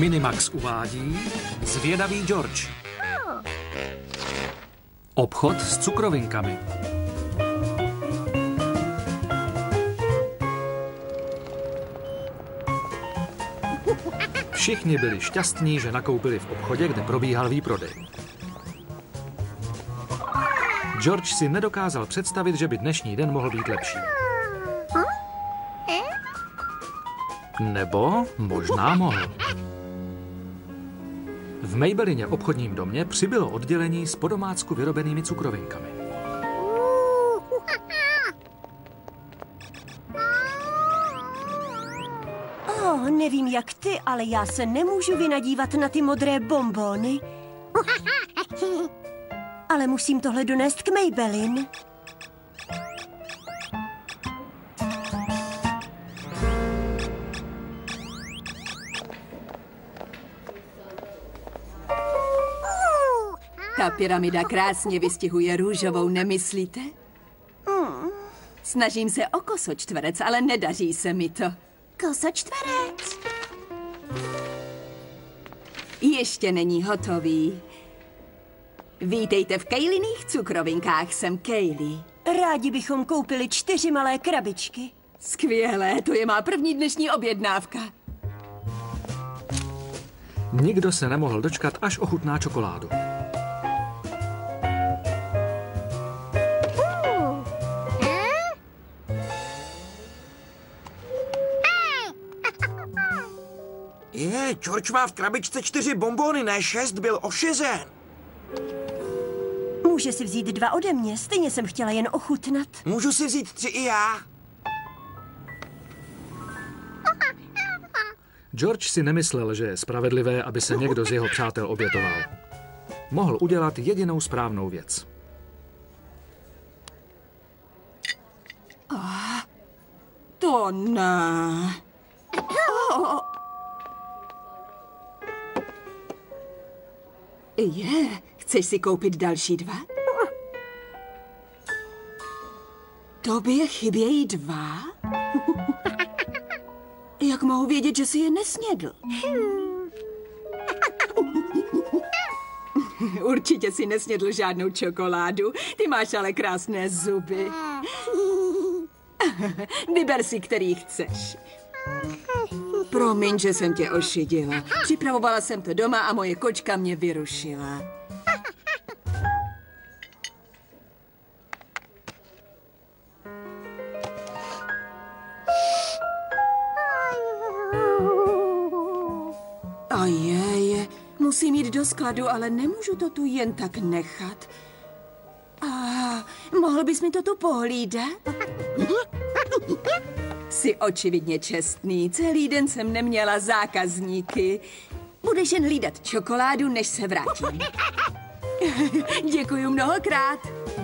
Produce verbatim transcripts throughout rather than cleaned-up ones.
Minimax uvádí Zvědavý George. Obchod s cukrovinkami. Všichni byli šťastní, že nakoupili v obchodě, kde probíhal výprodej. George si nedokázal představit, že by dnešní den mohl být lepší. Nebo možná mohl. V Maybellině obchodním domě přibylo oddělení s po domácku vyrobenými cukrovinkami. Oh, nevím jak ty, ale já se nemůžu vynadívat na ty modré bonbóny. Ale musím tohle donést k Maybellin. Ta pyramida krásně vystihuje růžovou, nemyslíte? Mm. Snažím se o kosočtverec, ale nedaří se mi to. Kosočtverec. Ještě není hotový. Vítejte v Kayliných cukrovinkách, jsem Kaylee. Rádi bychom koupili čtyři malé krabičky. Skvělé, to je má první dnešní objednávka. Nikdo se nemohl dočkat, až ochutná čokoládu. Je, George má v krabičce čtyři bonbóny, ne šest, byl ošiřen. Může si vzít dva ode mě, stejně jsem chtěla jen ochutnat. Můžu si vzít tři i já? George si nemyslel, že je spravedlivé, aby se někdo z jeho přátel obětoval. Mohl udělat jedinou správnou věc. Oh, to ne. Oh. Je, chceš si koupit další dva? Tobě chybějí dva? Jak mohu vědět, že jsi je nesnědl? Určitě si nesnědl žádnou čokoládu. Ty máš ale krásné zuby. Vyber si, který chceš. Promiň, že jsem tě ošidila. Připravovala jsem to doma a moje kočka mě vyrušila. A je, je, musím jít do skladu, ale nemůžu to tu jen tak nechat. A mohl bys mi to tu pohlídat? Jsi očividně čestný. Celý den jsem neměla zákazníky. Budeš jen hlídat čokoládu, než se vrátím. Děkuju mnohokrát.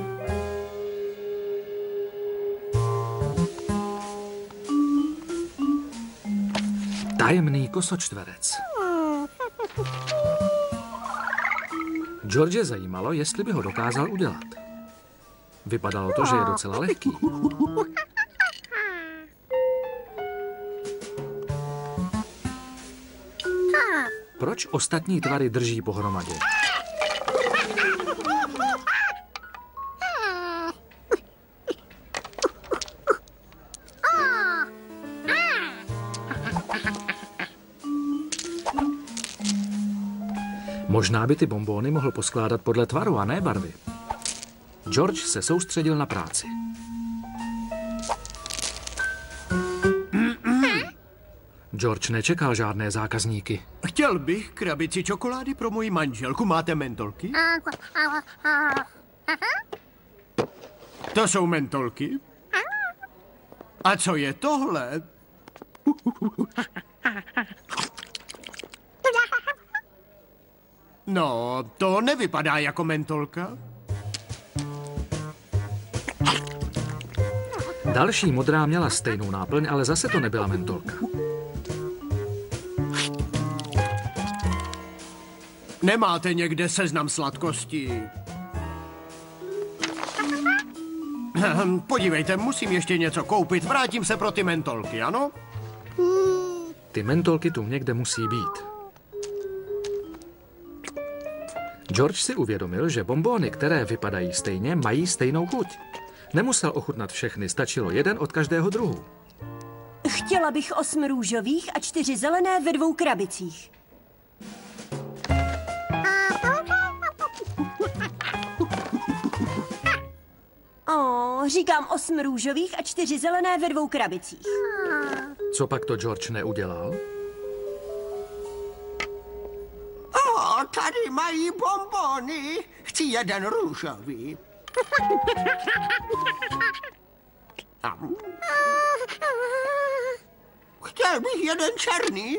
Tajemný kosočtverec. George zajímalo, jestli by ho dokázal udělat. Vypadalo to, že je docela lehký. Proč ostatní tvary drží pohromadě? Možná by ty bonbóny mohl poskládat podle tvaru a ne barvy. George se soustředil na práci. George nečekal žádné zákazníky. Chtěl bych krabici čokolády pro moji manželku. Máte mentolky? To jsou mentolky. A co je tohle? No, to nevypadá jako mentolka. Další modrá měla stejnou náplň, ale zase to nebyla mentolka. Nemáte někde seznam sladkostí? Podívejte, musím ještě něco koupit. Vrátím se pro ty mentolky, ano? Ty mentolky tu někde musí být. George si uvědomil, že bonbóny, které vypadají stejně, mají stejnou chuť. Nemusel ochutnat všechny, stačilo jeden od každého druhu. Chtěla bych osm růžových a čtyři zelené ve dvou krabicích. O, říkám osm růžových a čtyři zelené ve dvou krabicích. Co pak to George neudělal? O, tady mají bonbony. Chci jeden růžový. Chtěl bych jeden černý.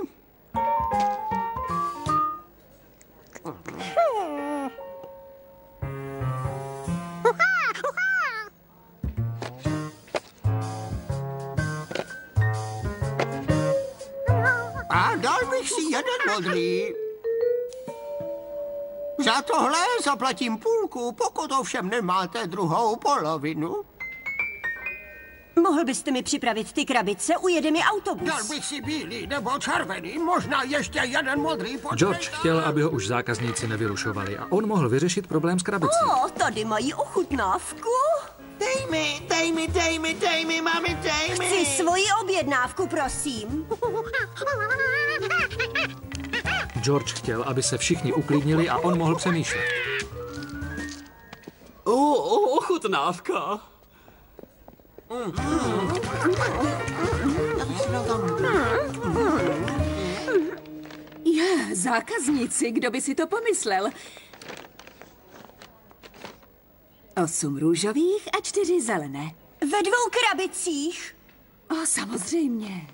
A dal bych si jeden modrý. Za tohle zaplatím půlku, pokud ovšem nemáte druhou polovinu. Mohl byste mi připravit ty krabice, ujede mi autobus. Dal bych si bílý nebo červený, možná ještě jeden modrý. George chtěl, aby ho už zákazníci nevyrušovali a on mohl vyřešit problém s krabicí. O, tady mají ochutnávku. Dej mi, dej mi, dej mi, dej mi, mami, dej mi. Chci svoji objednávku, prosím. George chtěl, aby se všichni uklidnili a on mohl přemýšlet. O, o, ochutnávka. Je, zákazníci, kdo by si to pomyslel? Osm růžových a čtyři zelené. Ve dvou krabicích. O, samozřejmě.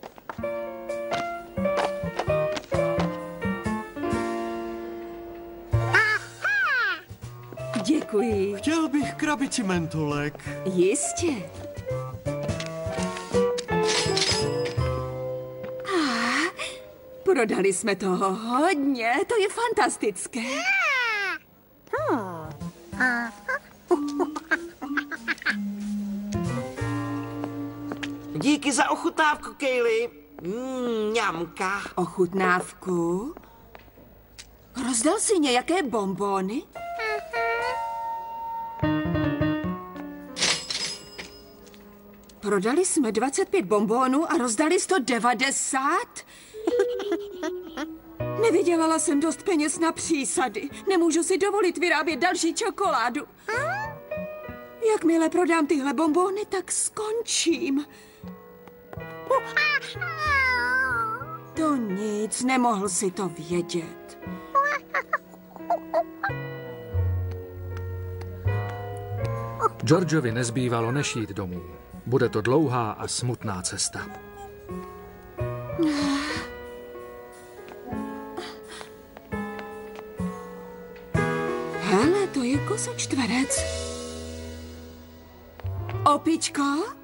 Děkuji. Chtěl bych krabici mentolek. Jistě. Ah, prodali jsme toho hodně, to je fantastické. Díky za ochutnávku, Kaylee. Mm, ňamka. Ochutnávku? Rozdal si nějaké bonbony? Prodali jsme dvacet pět bonbonů a rozdali sto devadesát? Nevydělala jsem dost peněz na přísady. Nemůžu si dovolit vyrábět další čokoládu. Jakmile prodám tyhle bonbony, tak skončím. To nic, nemohl si to vědět. Georgeovi nezbývalo než jít domů. Bude to dlouhá a smutná cesta. Hele, to je kosočtverec. Opičko?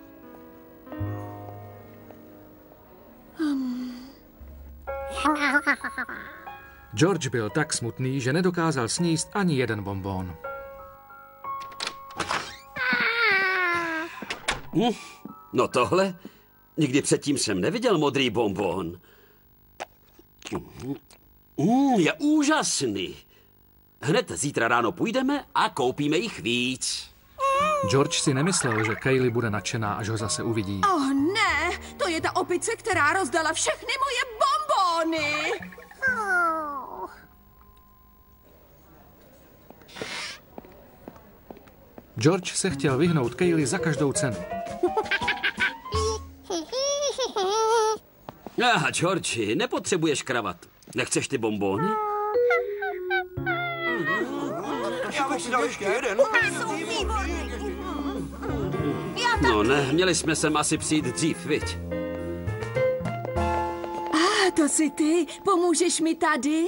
George byl tak smutný, že nedokázal sníst ani jeden bonbon. Hm, no tohle? Nikdy předtím jsem neviděl modrý bonbon. Mm, je úžasný. Hned zítra ráno půjdeme a koupíme jich víc. George si nemyslel, že Kaylee bude nadšená, až ho zase uvidí. Oh ne, to je ta opice, která rozdala všechny moje bonbony. George se chtěl vyhnout Kaylee za každou cenu. Ah, Georgi, nepotřebuješ kravat. Nechceš ty bonbony? Já bych si dal ještě jeden. Jsou výborný. No ne, měli jsme sem asi přijít dřív, viď? A to jsi ty, pomůžeš mi tady?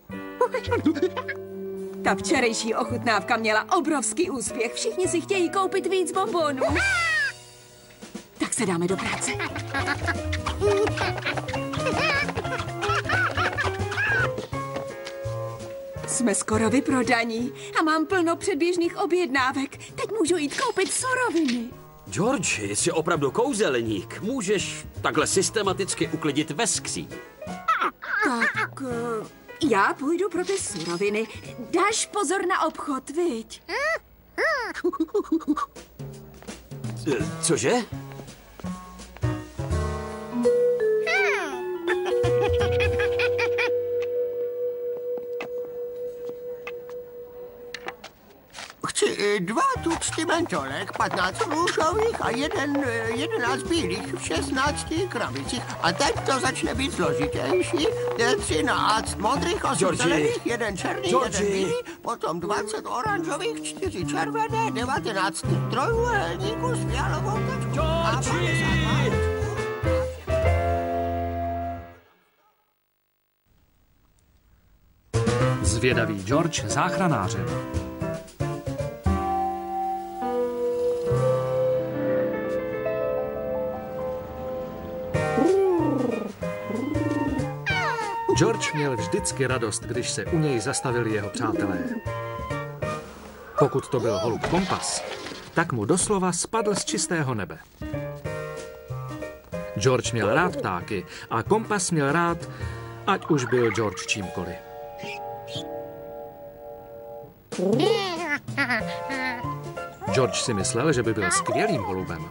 Ta včerejší ochutnávka měla obrovský úspěch. Všichni si chtějí koupit víc bonbonů. Tak se dáme do práce. Jsme skoro vyprodaní a mám plno předběžných objednávek. Teď můžu jít koupit suroviny. Georgi, jsi opravdu kouzelník. Můžeš takhle systematicky uklidit ve skříň. Tak, Já půjdu pro ty suroviny. Dáš pozor na obchod, viď? Cože? Chci dva tucty mentolek, patnáct růžových a jeden, jedenáct bílých v šestnácti krabicích. A teď to začne být složitější. třináct modrých, osm Georgi. zelených, jeden černý, Georgi. jeden bílý, potom dvacet oranžových, čtyři červené, devatenáct trojuhelníků s fialovou tečkou. A padesát dva. Zvědavý George záchranářem. George měl vždycky radost, když se u něj zastavili jeho přátelé. Pokud to byl holub Kompas, tak mu doslova spadl z čistého nebe. George měl rád ptáky a Kompas měl rád, ať už byl George čímkoliv. George si myslel, že by byl skvělým holubem.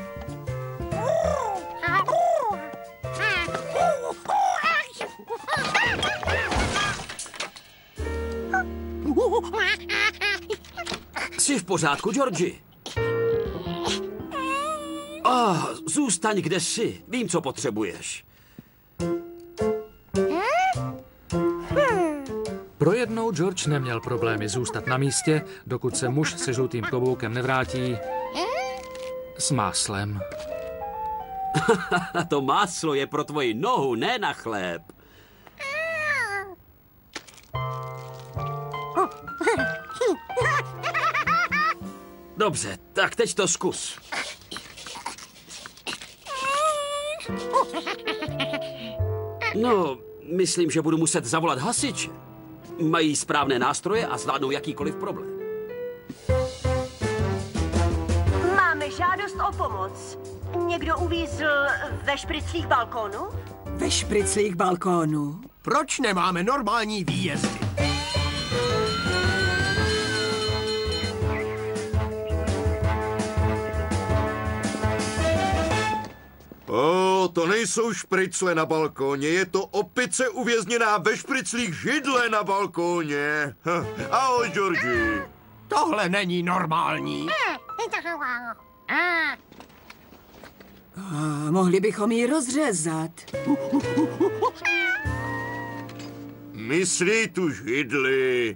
Jsi v pořádku, Georgi? Oh, zůstaň, kde jsi. Vím, co potřebuješ. Pro jednou George neměl problémy zůstat na místě, dokud se muž se žlutým kloboukem nevrátí s máslem. To máslo je pro tvoji nohu, ne na chléb. Dobře, tak teď to zkus. No, myslím, že budu muset zavolat hasiče. Mají správné nástroje a zvládnou jakýkoliv problém. Máme žádost o pomoc. Někdo uvízl ve špriclích balkónu? Ve špriclích balkónu. Proč nemáme normální výjezdy? O, to nejsou špricle na balkóně, je to opice uvězněná ve špriclích židle na balkóně. Hm. Ahoj, Georgi. Tohle není normální. A mohli bychom ji rozřezat. Myslí tu židli.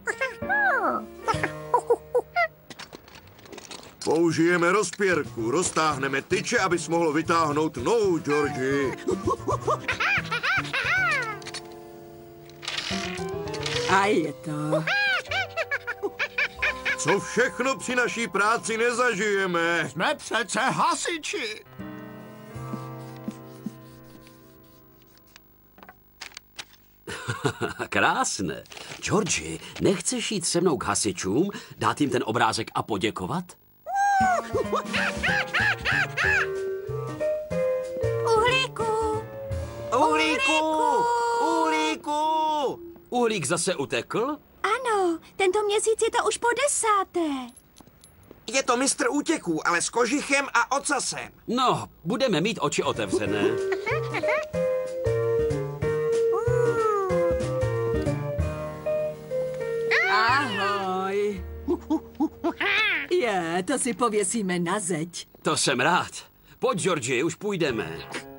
Použijeme rozpěrku, roztáhneme tyče, abys mohl vytáhnout nohu, Georgi. A je to. Co všechno při naší práci nezažijeme. Jsme přece hasiči. Krásné. Georgi, nechceš jít se mnou k hasičům, dát jim ten obrázek a poděkovat? Uhlíku! Uhlíku! Uhlíku! Uhlík zase utekl? Ano, tento měsíc je to už po desáté. Je to mistr útěků, ale s kožichem a ocasem. No, budeme mít oči otevřené. Ahoj. Je, to si pověsíme na zeď. To jsem rád. Pojď, Georgi, už půjdeme.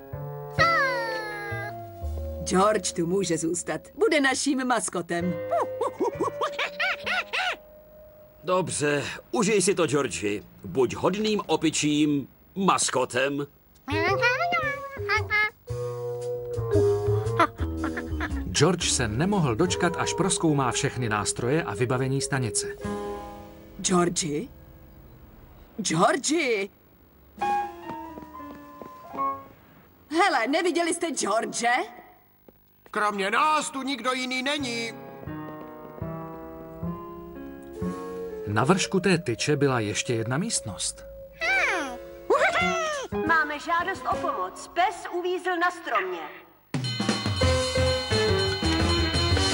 George tu může zůstat. Bude naším maskotem. Dobře, užij si to, Georgi. Buď hodným opičím maskotem. George se nemohl dočkat, až prozkoumá všechny nástroje a vybavení stanice. Georgi? Georgi! Hele, neviděli jste George? Kromě nás tu nikdo jiný není. Na vršku té tyče byla ještě jedna místnost. Máme žádost o pomoc. Pes uvízl na stromě.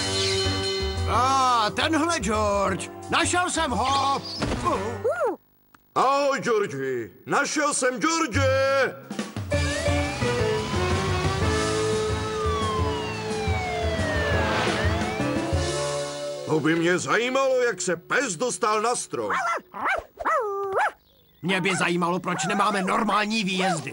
A tenhle George. Našel jsem ho. Ahoj, Georgi. Našel jsem George. To by mě zajímalo, jak se pes dostal na strom. Mě by zajímalo, proč nemáme normální výjezdy.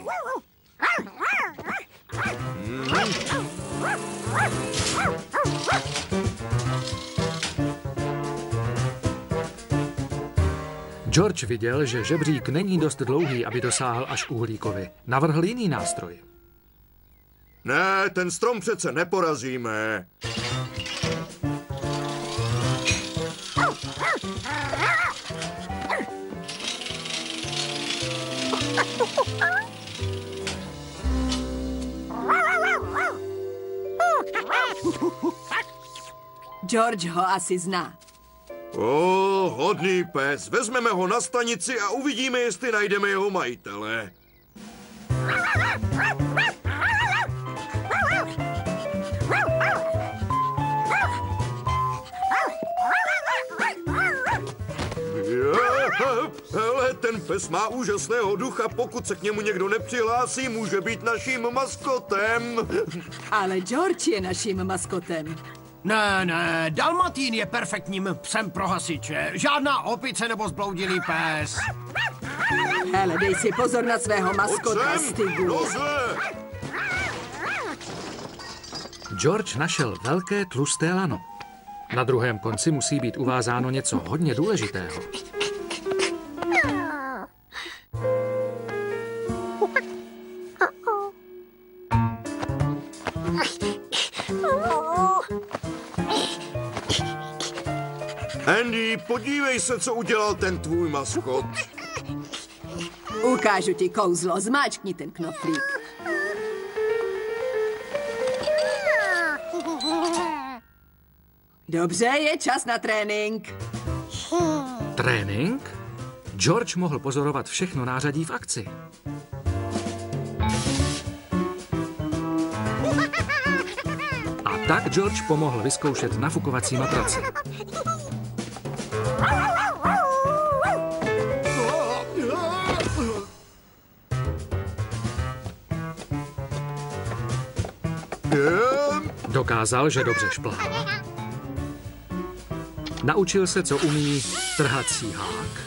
George viděl, že žebřík není dost dlouhý, aby dosáhl až k uhlíkovi. Navrhl jiný nástroj. Ne, ten strom přece neporazíme. George ho asi zná. O, hodný pes. Vezmeme ho na stanici a uvidíme, jestli najdeme jeho majitele. Hele, ten pes má úžasného ducha. Pokud se k němu někdo nepřihlásí, může být naším maskotem. Ale George je naším maskotem. Ne, ne, Dalmatín je perfektním psem pro hasiče. Žádná opice nebo zbloudilý pes. Hele, dej si pozor na svého maskota, Stigu. Noze! George našel velké tlusté lano. Na druhém konci musí být uvázáno něco hodně důležitého. Andy, podívej se, co udělal ten tvůj maskot. Ukážu ti kouzlo, zmáčkni ten knoflík. Dobře, je čas na trénink. Trénink? George mohl pozorovat všechno nářadí v akci. A tak George pomohl vyzkoušet nafukovací matraci. Dokázal, že dobře šplhá. Naučil se, co umí trhací hák.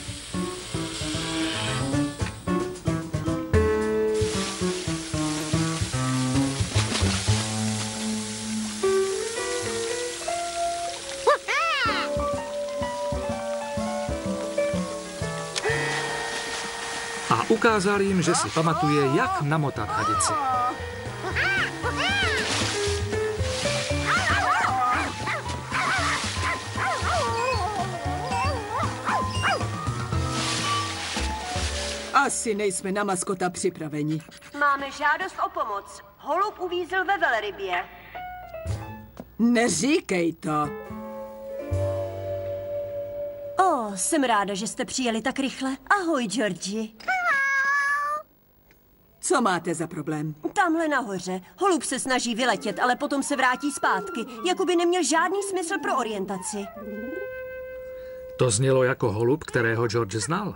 A ukázal jim, že si pamatuje, jak namotat hadici. Asi nejsme na maskota připraveni. Máme žádost o pomoc. Holub uvízl ve velrybě. Neříkej to. O, jsem ráda, že jste přijeli tak rychle. Ahoj, Georgi. Co máte za problém? Tamhle nahoře. Holub se snaží vyletět, ale potom se vrátí zpátky. Jakoby neměl žádný smysl pro orientaci. To znělo jako holub, kterého George znal.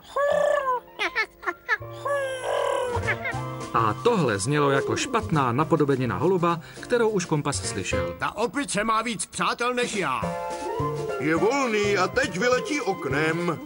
A tohle znělo jako špatná napodobenina holuba, kterou už kompas slyšel. Ta opice má víc přátel než já. Je volný a teď vyletí oknem.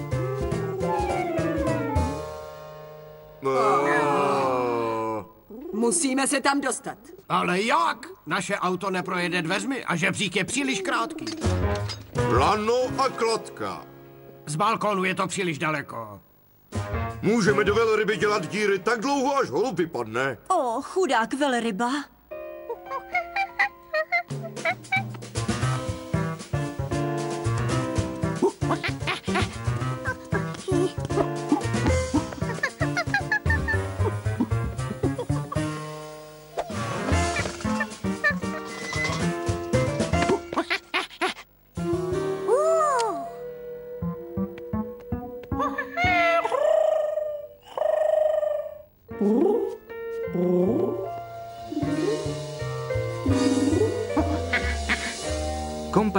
Oh. Musíme se tam dostat. Ale jak? Naše auto neprojede dveřmi a žebřík je příliš krátký. Lano a klatka. Z balkónu je to příliš daleko. Můžeme do velryby dělat díry tak dlouho, až holub vypadne. O, chudák velryba.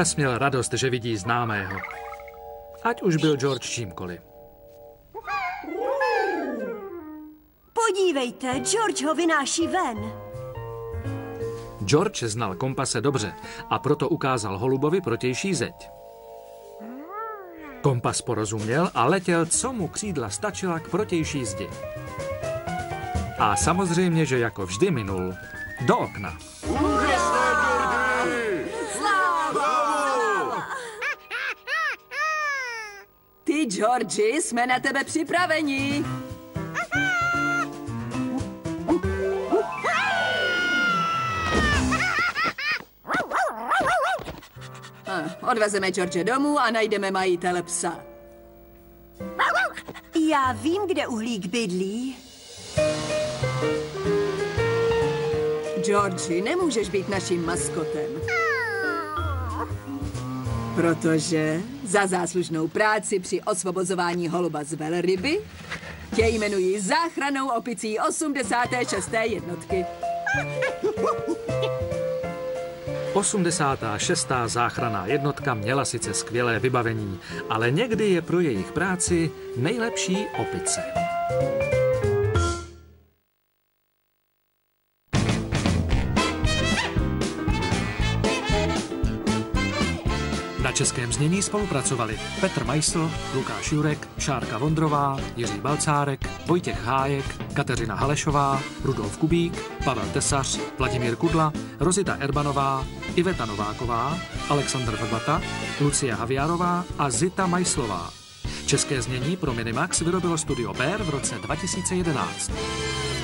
Kompas měl radost, že vidí známého. Ať už byl George čímkoliv. Podívejte, George ho vynáší ven. George znal Kompase dobře a proto ukázal holubovi protější zeď. Kompas porozuměl a letěl, co mu křídla stačila k protější zdi. A samozřejmě, že jako vždy minul do okna. Úžasné, Georgi! Bravo! Ty, Georgi, jsme na tebe připraveni. Ah, odvezeme George domů a najdeme majitele psa. Já vím, kde uhlík bydlí. Georgi, nemůžeš být naším maskotem. Protože za záslužnou práci při osvobozování holuba z velryby tě jmenuji záchrannou opicí osmdesáté šesté jednotky. osmdesátá šestá záchranná jednotka měla sice skvělé vybavení, ale někdy je pro jejich práci nejlepší opice. Na českém znění spolupracovali Petr Majsl, Lukáš Jurek, Šárka Vondrová, Jiří Balcárek, Vojtěch Hájek, Kateřina Halešová, Rudolf Kubík, Pavel Tesař, Vladimír Kudla, Rozita Erbanová, Iveta Nováková, Alexandr Vrbata, Lucie Haviárová a Zita Majslová. České znění pro Minimax vyrobilo studio Bear v roce dva tisíce jedenáct.